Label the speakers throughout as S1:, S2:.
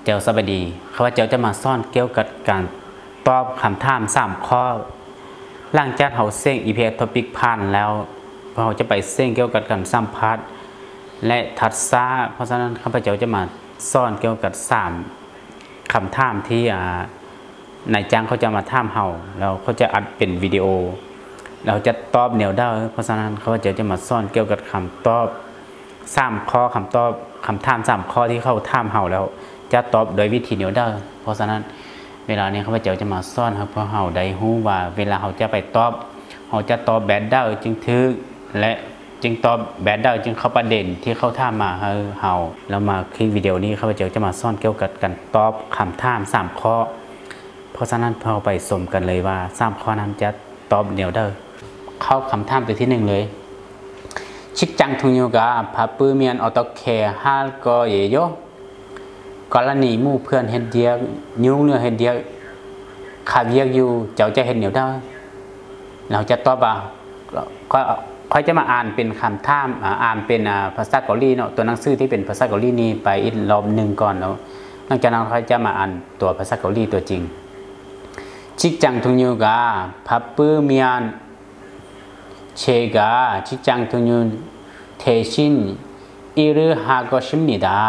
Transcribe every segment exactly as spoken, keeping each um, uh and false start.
S1: เจ้าสบดีเขาว่าเจ้าจะมาซ่อนเกี่ยวกับการตอบคำถามสามข้อหลังจากเขาเส้งอีพีท็อปิกผ่านแล้วเราจะไปเส้งเกี่ยวกับการสัมภาษณ์และทัดซ่าเพราะฉะนั้นข้าพเจ้าจะมาซ่อนเกี่ยวกับสามคำถามที่นายจ้างเขาจะมาถามเราแล้วเขาจะอัดเป็นวิดีโอเราจะตอบแนวได้เพราะฉะนั้นข้าพเจ้าจะมาซ่อนเกี่ยวกับคำตอบสามข้อคำตอบคำถามสามข้อที่เขาถามเราแล้วจะตอบโดยวิธีแนวได้เพราะฉะนั้นเวลานี้ข้าพเจ้าจะมาซ่อนครับเพราะเราได้รู้ว่าเวลาเราจะไปตอบเราจะตอบแบบได้จึงถือและจึงตอบแบบได้จึงเข้าประเด็นที่เขาถามมาให้เราแล้วมาคลิปวิดีโอนี้ข้าพเจ้าจะมาซ่อนเกี่ยวกับการตอบคำถามสามข้อเพราะฉะนั้นเราไปสมกันเลยว่าสามข้อนั้นจะตอบแนวได้เข้าคำถามตัวที่หนึ่งเลยชิกจังทุงโยกาพาปื้อเมียนออโตเคฮัลก็เยโยกรณีมู่เพื่อนเห็นเดียยุ่งเนื้อเห็นเดียขาเยียกอยู่เจ้าจะเห็นเหนียวได้เราจะตอบว่าก็ค่อยจะมาอ่านเป็นคำถามอ่านเป็นภาษาเกาหลีเนาะตัวหนังสือที่เป็นภาษาเกาหลีนี้ไปอีกรอบหนึ่งก่อนแล้วหลังจากนั้นค่อยจะมาอ่านตัวภาษาเกาหลีตัวจริงชิกจังทุงโยกาพาปื้อเมียนเชกาชิกจังทุงโยเทชินอิรุฮาโกชิมิดา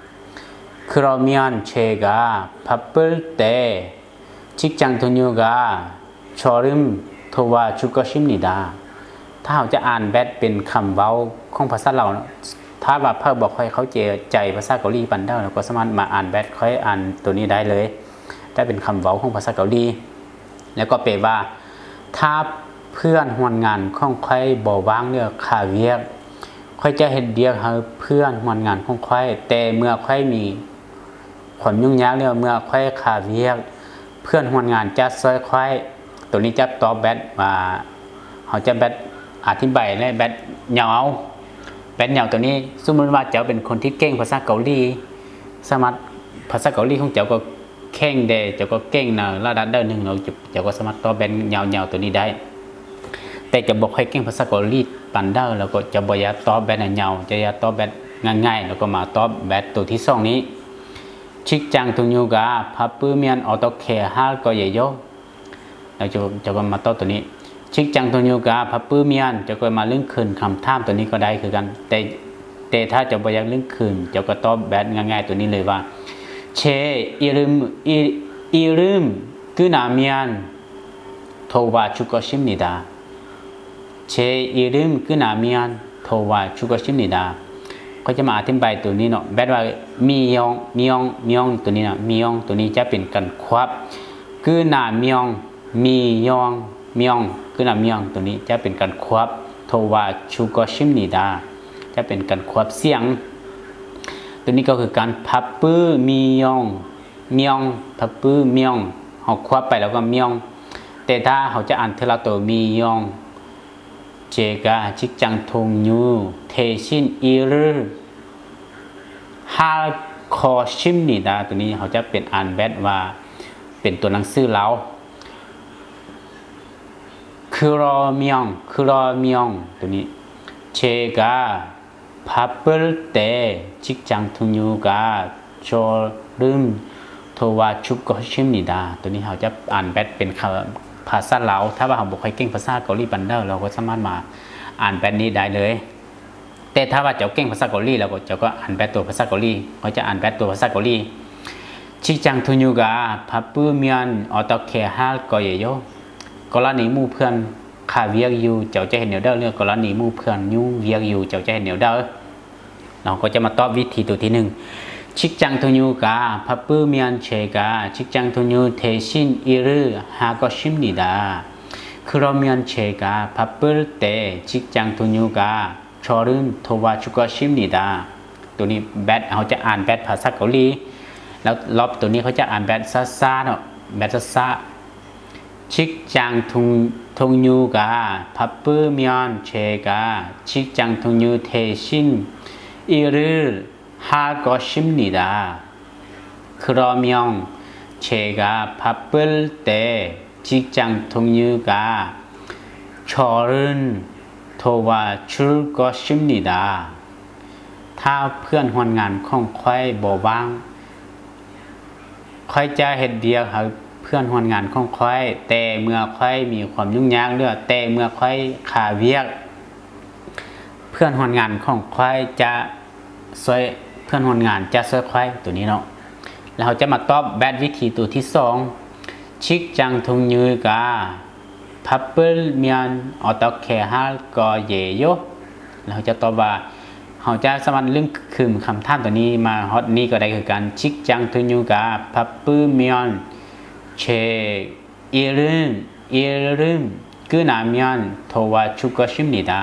S1: 그러면 제가 바쁠 때 직장 동료가 저를 도와줄 것입니다. ถ้าเราจะอ่านแบบเป็นคำเว้าของภาษาเราถ้าว่าเพื่อบอกให้เขาเจใจภาษาเกาหลีปันได้เราก็สามารถมาอ่านแบบค่อยอ่านตัวนี้ได้เลยได้เป็นคำเว้าของภาษาเกาหลีแล้วก็แปลว่าถ้าเพื่อนห่วงงานของใครบ่ว่างเรื่องข่าวเวียกค่อยจะเห็นเดียกให้เพื่อนห่วงงานของใครแต่เมื่อใครมีความยุ่งยากเรื่องเมื่อค่อยขาเวียกเพื่อนห่วงงานจะซอยค่อยตัวนี้จะตอบแบทมาเขาจะแบทอธิบายและแบทเหยาเอาแบทเหยาตัวนี้สมมติว่าเจ้าเป็นคนที่เก่งภาษาเกาหลีสามารถภาษาเกาหลีของเจ้าก็เข่งเดเจ้าก็เก่งนะระดับเดินหนึ่งเราเจ้าก็สามารถตอบแบทเหยาเหยาตัวนี้ได้แต่จะบอกให้เก่งภาษาเกาหลีปันได้แล้วก็จะบอกอย่าตอบแบทเหยาจะอย่าตอบแบทง่ายๆแล้วก็มาตอบแบทตัวที่สองนี้ชิกจังทุงยูกาพับปื้อเมียนออโตเคฮัลก็เยโยเราจะจะมาต่อตัวนี้ชิกจังทุงยูกาพับปื้อเมียนจะก็มาเรื่องคืนคำถามตัวนี้ก็ได้คือกันแต่แต่ถ้าจะบอยากเรื่องคืนจะก็ตอบแบบง่ายๆตัวนี้เลยว่าเชอิรุมอิรุมกุนาเมียนโทวาชุกชิมนิดาเชอิรุมกุนาเมียนโทวาชุกชิมนิดาเขาจะมาอธิบายตัวนี้เนาะแบบว่ามียองมียองมียองตัวนี้เนาะมียองตัวนี้จะเป็นการควบคือหน้ามียองมียองมียองคือหน้ามียองตัวนี้จะเป็นการควบโทวาชูกชิมนิดาจะเป็นการควบเสียงตัวนี้ก็คือการพับปื้อมียองมียองพับปื้อมียองเขาควบไปแล้วก็มียองแต่ถ้าเขาจะอ่านเทละตัวมียองเจกาชิกจังทงยูเทชินอิรุฮาคอชิมนิดาตัวนี้เขาจะเป็นอ่านแบบว่าเป็นตัวหนังสือแล้วคือรอเมียงคือรอเมียงตัวนี้เจกาพับเปิลเตชิกจังทงยูกาโจรึมโทวาชุกชิมนิดาตัวนี้เขาจะอ่านแบบเป็นคำภาษาลาวถ้าว่าเราบอกใครเก่งภาษาเกาหลีปันได้เราก็สามารถมาอ่านแบบนี้ได้เลยแต่ถ้าว่าเจ้าเก่งภาษาเกาหลีเราก็เจ้าก็อ่านแบบตัวภาษาเกาหลีเขาจะอ่านแบบตัวภาษาเกาหลีชิจังทุญูกาพับปื้อเมียนออโตเคฮัลก็เยโยกรณีมู่เพื่อนขาเวียกอยู่เจ้าจะเห็นเหนียวเด้อเรื่องกรณีมู่เพื่อนยุ่งเวียกอยู่เจ้าจะเห็นเหนียวเด้อเราก็จะมาตอบวิธีตัวที่หนึ่งชิกจังทุญูกาพับปื้อเมียนเชกาชิกจังทุญูเทชินอิรุฮาโกชิมนิดา그러면제가 바쁠 때 직장 동료가 저를 도와주고 싶습니다. ตัวนี้แบทเขาจะอ่านแบทภาษาเกาหลีแล้วรอบตัวนี้เขาจะอ่านแบทซาซาเนาะแบทซาซาชิกจังทุงทงยูกาพับปื้อเมียนเชกาชิกจังทงยูเทชินอิรุฮาโกชิมนิดา그러면 제가 바쁠 때 직장 동료가 저를 도와줄 것입니다. ถ้าเพื่อนร่วมงานของค่อยบ่ว่างค่อยจะเฮ็ดเดียวให้เพื่อนร่วมงานของค่อยแต่เมื่อค่อยมีความยุ่งยากเรื่องแต่เมื่อค่อยขาเวียกเพื่อนร่วมงานของค่อยจะช่วยเพื่อนร่วมงานจะช่วยค่อยตัวนี้เนาะแล้วเราจะมาตอบแบบวิธีตัวที่สองชิกจังทุงยือกาพับเปิลเมียนออตแคฮัลก็เยโยเราจะตอบว่าเขาจะสามารถเรื่องคืมคำท่ามตัวนี้มาฮอตนี้ก็ได้คือการชิกจังทุงยืกาพับเปิลเมียนเชอิรึมอิรึมกือนาเมียนโทวาชุกชิมนิดา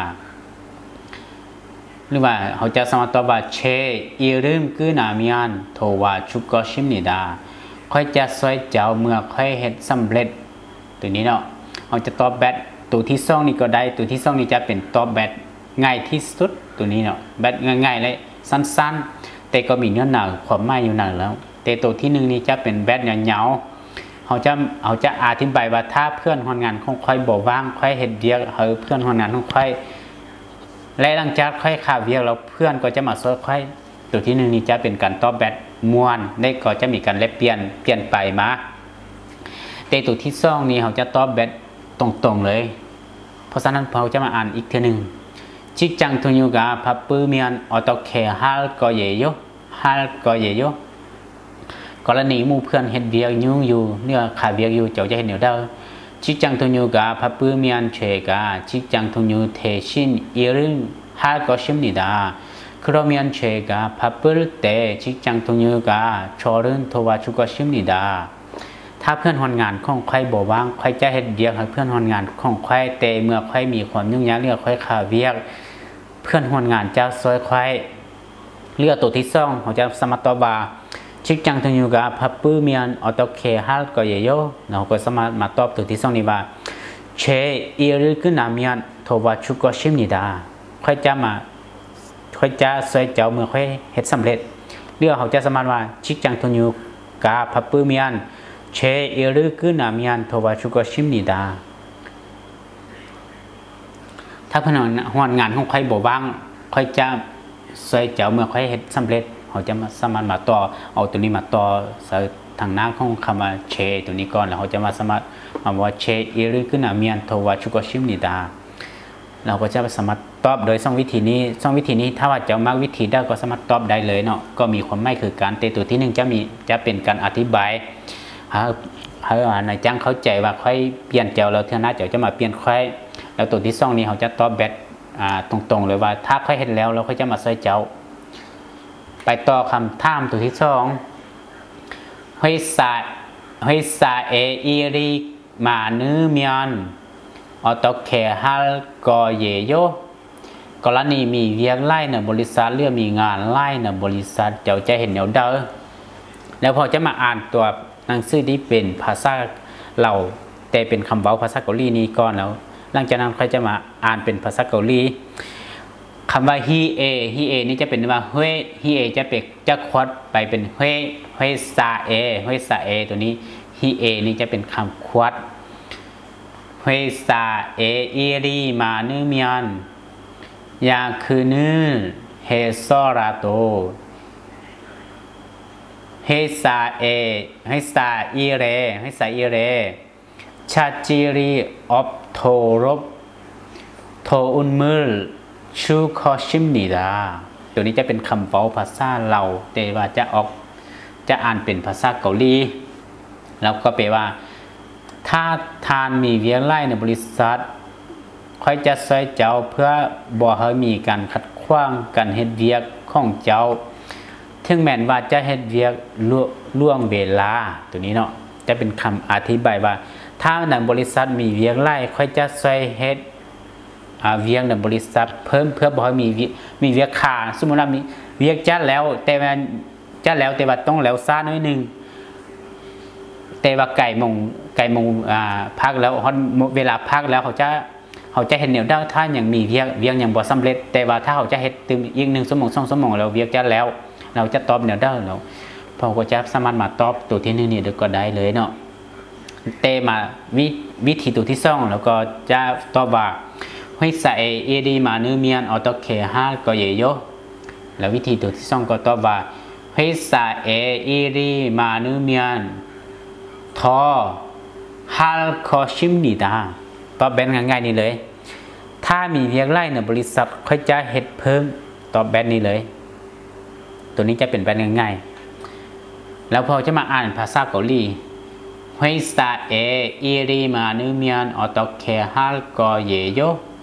S1: หรือว่าเขาจะสามารถตอบว่าเชอิรึมกือนาเมียนโทวาชุกชิมนิดาค่อยจะสวยเจ้าเมื่อค่อยเห็นสำเร็จตัวนี้เนาะเราจะตอบแบบตัวที่สองนี่ก็ได้ตัวที่สองนี่จะเป็นตอบแบบง่ายที่สุดตัวนี้เนาะแบบง่ายๆเลยสั้นๆแต่ก็มีเนื้อหนักความหมายอยู่หนักแล้วแต่ตัวที่หนึ่งนี่จะเป็นแบบยาวๆเขาจะเขาจะอธิบายว่าถ้าเพื่อนคนงานของค่อยบอกว่างค่อยเห็นเดียกเออเพื่อนคนงานของค่อยและหลังจากค่อยขาเวียกแล้วเพื่อนก็จะมาสอนค่อยตัวที่หนึ่งนี่จะเป็นการตอบแบบมวนได้ก็จะมีการแลกเปลี่ยนเปลี่ยนไปมาแต่ตัวที่สองนี่เขาจะตอบแบบตรงๆเลยเพราะฉะนั้นเราจะมาอ่านอีกทีหนึ่งชิกจังทุนยูกาพับปื้อเมียนออโตเคฮัลก็เยโยฮัลก็เยโยกรณีมู่เพื่อนเห็นเวียกยุ่งอยู่เนื้อขาเวียกอยู่เจ้าจะเห็นเดี๋ยวเด้อชิกจังทุนยูกาพับปื้อเมียนเชกาชิกจังทุนยูเทชินอีรึงฮัลก็ชิมนิดา그러면 제가 바쁠 때 직장 동료가 저를 도와주고 싶습니다. ถ้าเพื่อนร่วมงานของใครบอกว่างใครจะเฮ็ดเวียกให้เพื่อนร่วมงานของใครแต่เมื่อใครมีความยุ่งยากเรื่องใครขาเวียกเพื่อนร่วมงานจะช่วยใครเรื่องตัวที่สองเขาจะสามารถตอบว่า직장 동료가 바쁘면 어떻게 할 거예요? เราก็สามารถมาตอบตัวที่สองนี้ว่า제 일을 끝나면 도와주고 싶습니다. ใครจะมาค่อยจะสวยเจ้าเมื่อค่อยเฮ็ดสำเร็จเรื่องเขาจะสมานว่าชิกจังทุนยูกาพับปื้อเมียนเชเอรึกือนาเมียนโทวาชุกชิมนิดาถ้าพนักงานของใครบอกว่างค่อยจะสวยเจ้าเมื่อค่อยเฮ็ดสำเร็จเขาจะมาสมานมาต่อเอาตัวนี้มาต่อใส่ทางหน้าของคำว่าเชตัวนี้ก่อนแล้วเขาจะมาสามารถมาว่าเชเอรึกือนาเมียนโทวาชุกชิมนิดาเราก็จะสามารถตอบโดยสองวิธีนี้สองวิธีนี้ถ้าว่าจะมากวิธีได้ก็สามารถตอบได้เลยเนาะก็มีความหมายคือการเตตัวที่หนึ่งจะมีจะเป็นการอธิบายให้ให้นายจ้างเข้าใจว่าค่อยเปลี่ยนเจ้าเราเท่านั้นเจ้าจะมาเปลี่ยนค่อยแล้วตัวที่สองนี้เขาจะตอบแบบตรงๆเลยว่าถ้าค่อยเห็นแล้วเราค่อยจะมาใส่เจ้าไปต่อคำถามตัวที่สองเฮซาเฮซาเออีริมานือเมียนออโตเคฮัลก็เยโยกรณีมีเวียกไล่ในบริษัทเรื่องมีงานไล่ในบริษัทเจ้าจะเห็นแนวเด้อแล้วพอจะมาอ่านตัวหนังสือที่เป็นภาษาเราแต่เป็นคำเว้าภาษาเกาหลีนี้ก่อนแล้วหลังจากนั้นใครจะมาอ่านเป็นภาษาเกาหลีคำว่าฮีเอฮีเอนี่จะเป็นว่าเฮฮีเอจะเป็นจะควดไปเป็นเฮเฮซาเอเฮซาเอตัวนี้ฮีเอนี่จะเป็นคำควดเฮซาเออีรีมานือเมียนยาคือนือเฮซอราโตเฮซาเอเฮซาอีเรเฮซาอีเรชาจิรีออฟโทรบโทอุนมืลชูคอชิมนิดาตัวนี้จะเป็นคำเว้าภาษาเราแต่ว่าจะออกจะอ่านเป็นภาษาเกาหลีแล้วก็แปลว่าถ้าทานมีเวียงไล่ในบริษัทค่อยจะใส่เจ้าเพื่อบ่ให้มีการขัดขวางการเฮ็ดเวียกของเจ้าถึงแม้นว่าจะเฮ็ดเวียกล่วงเวลาตัวนี้เนาะจะเป็นคำอธิบายว่าถ้าในบริษัทมีเวียงไล่ค่อยจะใส่เฮ็ดเวียงในบริษัทเพิ่มเพื่อบ่ให้มีมีเวียกขาดสมมุติว่ามีเวียกจัดแล้วแต่ว่าจัดแล้วแต่ว่าต้องแล้วซ่าน้อยนึงแต่ว่าไก่มงไก่มงพักแล้วเวลาพักแล้วเขาจะเขาจะเห็นแนวด้านท่านอย่างมีเวียกเวียกอย่างบ่สำเร็จแต่ว่าถ้าเขาจะเห็นตื่นอีกหนึ่งสมองสองสมองแล้วเวียกจะแล้วเราจะตอบแนวด้านเราพอก็จะสามารถมาตอบตัวที่หนึ่งนี่ก็ได้เลยเนาะแต่มาวิวิธีตัวที่สองแล้วก็จะตอบว่าเฮซาเอเอดีมานือเมียนออโตเคฮาก็เยโยแล้ววิธีตัวที่สองก็ตอบว่าเฮซาเอเอดีมานือเมียนโททอฮัลคอชิมนีดาตอบแบนง่ายๆนี่เลยถ้ามีเวียกไล่ในบริษัทค่อยจะเฮ็ดเพิ่มตอบแบนนี้เลยตัวนี้จะเป็นแบนง่ายๆแล้วพอจะมาอ่านภาษาเกาหลีเฮซาเออิริมานุเมียนออตเคฮัลกอเยโย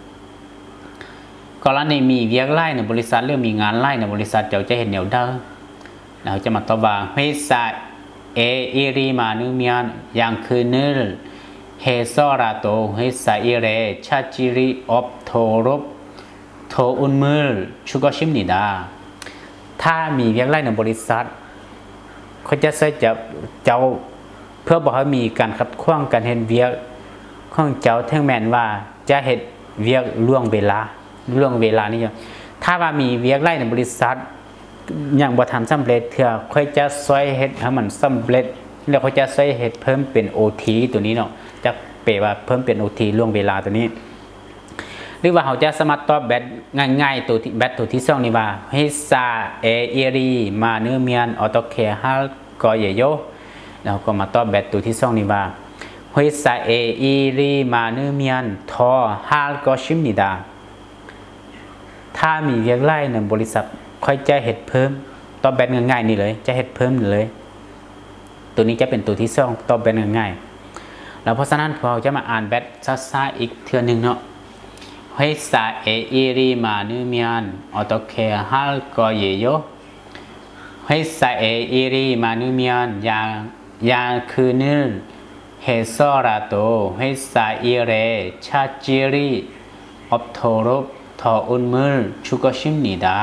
S1: กรณีมีเวียกไล่ในบริษัทหรือมีงานไล่ในบริษัทเจ้าจะเห็นแนวเดิมเราจะมาตอบว่าเฮซาเออิริมานุเมียนยังคือเนื้อเฮซอราโตเฮซาอิเรชาจิริอบโทรบโทอุนมืลชุกชิมนิดาถ้ามีเวียกไล่ในบริษัทเขาจะใช้จะเจ้าเพื่อบอกให้มีการขัดขวางการเห็นเวียกของเจ้าทั้งแมนว่าจะเห็นเวียกล่วงเวลาล่วงเวลานี่ถ้าว่ามีเวียกไล่ในบริษัทอย่างบทันสำเร็จเถอะค่อยจะช่วยเห็ดให้มันสำเร็จแล้วเขาจะช่วยเห็ดเพิ่มเป็นโอทีตัวนี้เนาะจะเปว่าเพิ่มเป็นโอทีล่วงเวลาตัวนี้หรือว่าเขาจะสมัครตอบแบตง่ายๆตัวแบตตัวที่สองนี่ว่าเฮซาเอเอรีมาเนื้อเมียนออโตเคฮัลกอเยโยแล้วก็มาตอบแบตตัวที่สองนี่ว่าเฮซาเอเอรีมาเนื้อเมียนทอฮัลกอชิมนิดาถ้ามีเวียกไล่ในบริษัทค่อยจะเห็ดเพิ่มตอบแบตง่ายๆนี่เลยจะเห็ดเพิ่มเลยตัวนี้จะเป็นตัวที่สองตอบแบตง่ายๆแล้วเพราะฉะนั้นเราจะมาอ่านแบตซ่าๆอีกเทื่อนึงเนาะเฮซาเออิริมานุเมียนออโตเคฮัลกอเยโยเฮซาเออิริมานุเมียนยางยางคือนึงเฮซอราโตเฮซาอิเรชาจิริอบโทรบทออุนมืลชุกชิมนิดา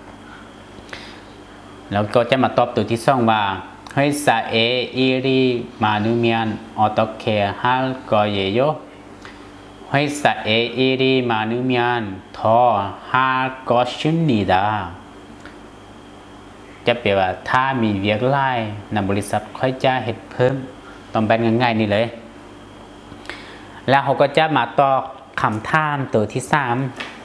S1: แล้วก็จะมาตอบตัวที่สองว่าเฮซาเออิริมานุเมียนออโตเคฮัลกอเยโยเฮซาเออิริมานุเมียนทอฮัลกอชิมนิดาจะแปลว่าถ้ามีเวียกไล่ในบริษัทค่อยจะเห็ดเพิ่มต้องเป็นง่ายๆนี่เลยแล้วเขาก็จะมาตอบคำถามตัวที่สาม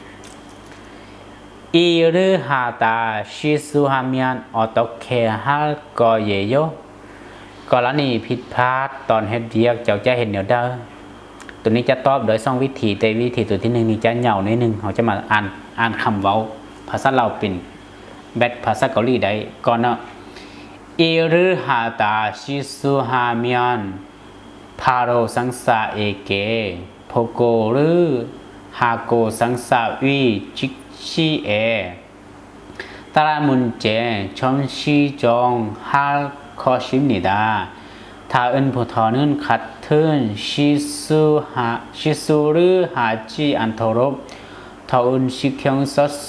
S1: อีรือฮาตาชิซูฮามียนออโตเคฮัลกอเยโยกรณีผิดพลาดตอนเฮ็ดเวียกเจ้าจะเห็นเดี๋ยวเด้อตัวนี้จะตอบโดยสองวิธีแต่วิธีตัวที่หนึ่งนี่จะเหงาในหนึ่งเขาจะมาอ่านอ่านคำเว้าภาษาเราเป็นแบทภาษาเกาหลีได้ก่อนเนาะอีรือฮาตาชิซูฮามียนพาโรสังสาเอเกโพโกรือฮาโกสังสาวีจิชีเอตรามุนเจชมชีจงฮัลคอชิมนิดาถ้าเอินผู้ทอนึนขัดเทินชิซูฮาชิซูรือฮาจีอันทรบทออุนชิคยงสส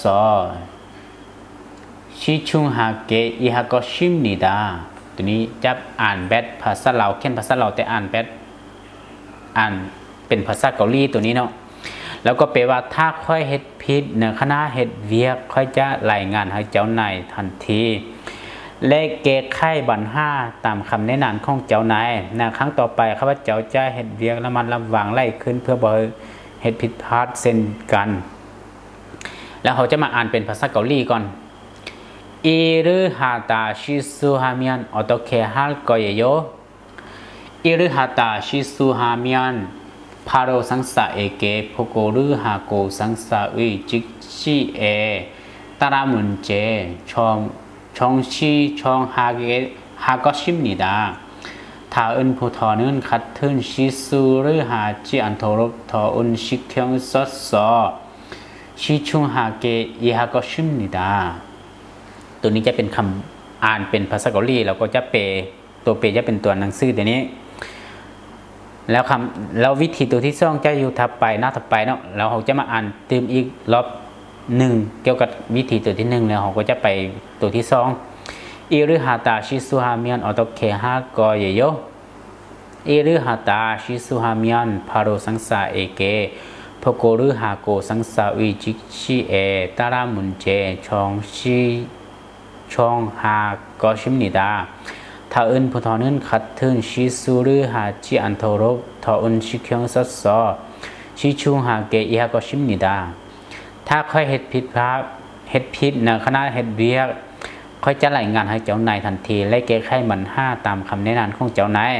S1: ชิชุงฮาเกอิฮากอชิมนิดาตัวนี้จะอ่านแบทภาษาเราเขียนภาษาเราแต่อ่านแบทอ่านเป็นภาษาเกาหลีตัวนี้เนาะแล้วก็แปลว่าถ้าค่อยเฮ็ดผิดในคณะเฮ็ดเวียกค่อยจะรายงานให้เจ้านายทันทีและแก้ไขปัญหาตามคำแนะนำของเจ้านายในครั้งต่อไปข้าพเจ้าจะเฮ็ดเวียกระมัดระวังไล่ขึ้นเพื่อบ่เฮ็ดผิดพลาดเช่นกันแล้วเขาจะมาอ่านเป็นภาษาเกาหลีก่อนอีรือฮาตาชิซูฮามียนออโตเคฮัลกอเยโยอีรือฮาตาชิซูฮามียนพาโรสังสาเอเกโพโกรือฮาโกสังสาวิจิกชีเอตารามุนเจชองชองชีชองฮาเกฮากอชิมนิดาถ้าเอินผู้ทอนึนขัดทึนชิซูรือฮาจิอันโทรบทออุนชิคยงสดสอชิชุงฮาเกอิฮากอชิมนิดาตัวนี้จะเป็นคำอ่านเป็นภาษาเกาหลีแล้วก็จะเปตัวเปจะเป็นตัวหนังสือตัวนี้แล้วคำแล้ววิธีตัวที่สองจะอยู่ทับไปหน้าทับไปเนาะแล้วเขาจะมาอ่านเติมอีกรอบหนึ่งเกี่ยวกับวิธีตัวที่หนึ่งแล้วเขาก็จะไปตัวที่สองอิรุฮาตาชิซุฮามียนออโตเคฮากอเยโยอิรุฮาตาชิซุฮามียนพาโรสังสาเอเกโพโกรุฮาโกสังสาวิจิชิเอตารามุนเจชองชีชองฮากอชิมนิดาถ้าเอินผู้ทอนึนขัดทึนชิซูรือฮาจิอันโทรบทออุนชิคยงสัสซอชิชุงฮาเกอิฮากอชิมนิดาถ้าค่อยเฮ็ดผิดพลาดเฮ็ดผิดในคณะเฮ็ดเวียกค่อยจะรายงานให้เจ้านายทันทีและแก้ไขปัญหาตามคำแนะนำของเจ้านาย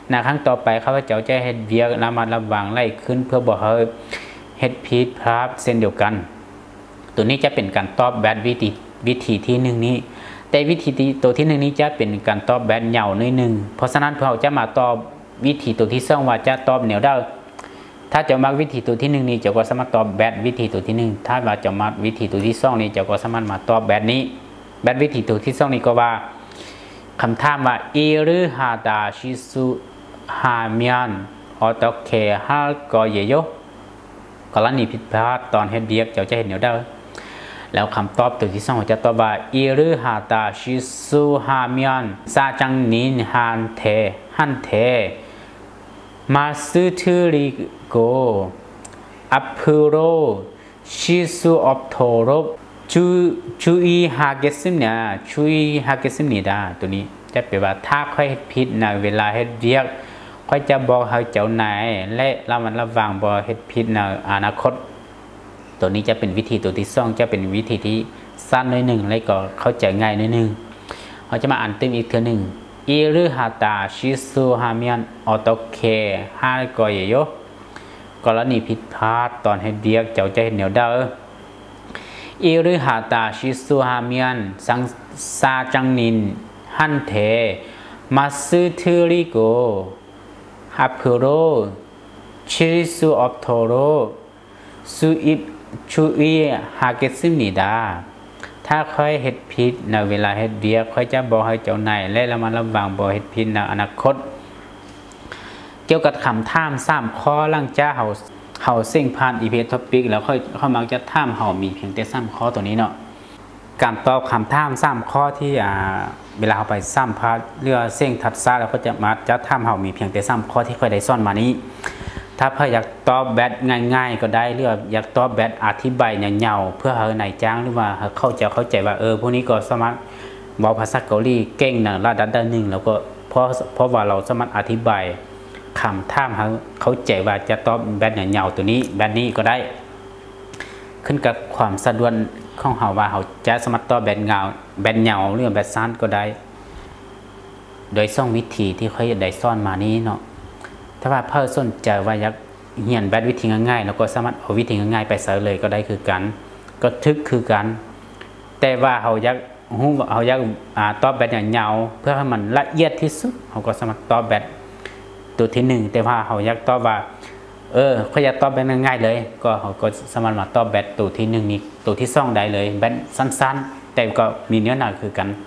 S1: ในครั้งต่อไปข้าพเจ้าจะเฮ็ดเวียกระมัดระวังไล่ขึ้นเพื่อบอกให้เฮ็ดผิดพลาดเส้นเดียวกันตัวนี้จะเป็นการตอบแบบวิธีวิธีที่หนึ่งนี้แต่วิธีตัวที่หนึ่งนี้จะเป็นการตอบแบบเหย่าหน่อยหนึ่งเพราะฉะนั้นเราจะมาตอบวิธีตัวที่สองว่าจะตอบเหนียวได้ถ้าจะมักวิธีตัวที่หนึ่งนี้จะก็สามารถตอบแบบวิธีตัวที่หนึ่งถ้าว่าจะมักวิธีตัวที่สองนี้จะก็สามารถมาตอบแบบนี้แบบวิธีตัวที่สองนี้ก็ว่าคำถามว่าอีรือฮาดาชิสุฮามียนออโตเคฮาลกอเยโยกรณีผิดพลาดตอนเฮ็ดเบียกเจ้าจะเห็นเหนียวได้แล้วคำตอบตัวที่สองจะตอบว่าอีรือฮาดาชิสุฮามียนซาจังนินฮันเทฮันเทมาซึทูริโกอัพโรชิสุออฟโทโรชูชูอีฮาเกซิมเนี่ยชูอีฮาเกซิมนี่ดาตัวนี้จะแปลว่าถ้าค่อยผิดในเวลาเฮ็ดเวียกค่อยจะบอกให้เจ้านายและระมัดระวังบ่เฮ็ดผิดในอนาคตตัวนี้จะเป็นวิธีตัวที่สองจะเป็นวิธีที่สั้นหน่อยหนึ่งและก็เข้าใจง่ายหน่อยหนึ่งเราจะมาอ่านเต็มอีกเทื่อหนึ่งอีรือฮาตาชิสุฮามียนออโตเคฮาโกเยโยกรณีผิดพลาดตอนเฮ็ดเวียกเจ้าจะเห็นเหนียวเด้ออีรือฮาตาชิสุฮามียนสังซาจังนินฮันเทมาซึทูริโกฮัพโรชิริสุออฟโทโรสุอิชูอีฮาเกซิมนิดาถ้าค่อยเฮ็ดผิดในเวลาเฮ็ดเวียกค่อยจะบอกให้เจ้านายและระมัดระวังบ่เฮ็ดผิดในอนาคตเกี่ยวกับคำถามสามข้อหลังจากเฮาเฮาเส้งผ่านอีพีท็อปิกแล้วค่อยเขามักจะถามเฮามีเพียงแต่สามข้อตัวนี้เนาะการตอบคำถามสามข้อที่อ่าเวลาเฮาไปสัมภาษณ์เรื่องเส้งทัดซาแล้วก็จะมาจะถามเฮามีเพียงแต่สามข้อที่ค่อยได้สอนมานี้ถ้าเพื่ออยากตอบแบบง่ายๆก็ได้หรืออยากตอบแบบอธิบายยาวๆเพื่อให้นายจ้างหรือว่าเขาจะเข้าใจว่าเออพวกนี้ก็สามารถบอกภาษาเกาหลีเก่งนะระดับหนึ่งแล้วก็เพราะเพราะว่าเราสามารถอธิบายคำถามเขาเข้าใจว่าจะตอบแบบยาวๆตัวนี้แบบนี้ก็ได้ขึ้นกับความสะดวกของเขาว่าเขาจะสามารถตอบแบบยาวแบบยาวหรือแบบสั้นก็ได้โดยสองวิธีที่เขาได้สอนมานี้เนาะถ้าว่าเพื่อสนใจว่าอยากเรียนแบบวิธีง่ายๆแล้วก็สามารถเอาวิธีง่ายๆไปใส่เลยก็ได้คือกันก็ทึกคือกันแต่ว่าเขาอยากหูเขาอยากตอบแบบยาวๆเพื่อให้มันละเอียดที่สุดเขาก็สามารถตอบแบบตัวที่หนึ่งแต่ว่าเขาอยากตอบว่าเออเขาอยากตอบแบบง่ายๆเลยก็เขาก็สามารถมาตอบแบบตัวที่หนึ่งนี้ตัวที่สองได้เลยแบบสั้นๆแต่ก็มีเนื้อหนาคือกัน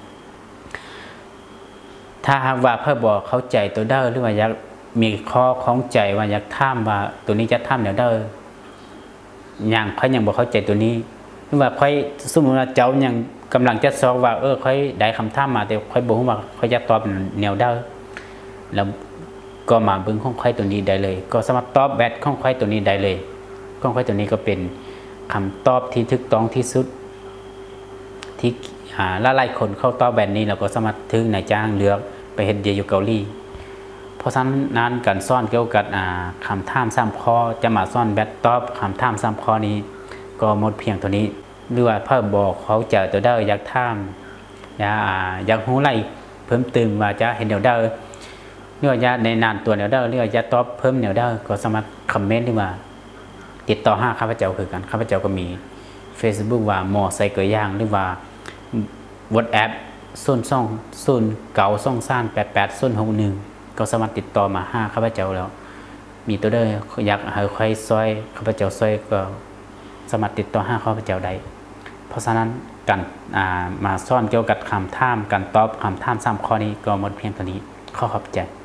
S1: ถ้าหากว่าเพื่อบอกเข้าใจตัวเด้อหรือว่าอยากมีข้อข้องใจว่าอยากถามว่าตัวนี้จะถามเดี๋ยวเด้ออย่างค่อยยังบอกเข้าใจตัวนี้หรือว่าค่อยสมมติว่าเจ้ายังกำลังจะสอบว่าเออค่อยได้คำถามมาแต่ค่อยบอกว่าค่อยจะตอบแนวเด้อแล้วก็มาเบิ้งข้องค่อยตัวนี้ได้เลยก็สามารถตอบแบบข้องค่อยตัวนี้ได้เลยข้องค่อยตัวนี้ก็เป็นคำตอบที่ถูกต้องที่สุดที่ละลายคนเข้าตอบแบบนี้เราก็สามารถถึงนายจ้างเลือกไปเฮ็ดเดียอยู่เกาหลีเพราะฉะนั้นการสอนเกี่ยวกับคำถามสามข้อจะมาสอนแบบตอบคำถามสามข้อนี้ก็หมดเพียงตัวนี้หรือว่าเพิ่มบอกเขาจะตัวเด้ออยากถามอยากอยากรู้อะไรเพิ่มเติมว่าจะเห็นเดี๋ยวเด้อเรื่องยาในนานตัวเดี๋ยวเด้อเรื่องยาตอบเพิ่มเดี๋ยวเด้อก็สามารถคอมเมนต์ดีว่าติดต่อห้าข้าพเจ้าคือกันข้าพเจ้าก็มี Facebook ว่าหมอใส่เกลือย่างหรือว่า WhatsApp ศูนย์สองศูนย์เก้าสองสามแปดแปดศูนย์หกหนึ่งก็สามารถติดต่อมาห้าข้าพเจ้าแล้วมีตัวเด้ออยากให้ใครซอยข้าพเจ้าซอยก็สามารถติดต่อห้าข้าพเจ้าได้เพราะฉะนั้นการมาสอนเกี่ยวกับคำถามการตอบคำถามสามข้อนี้ก็หมดเพียงเท่านี้ขอขอบใจ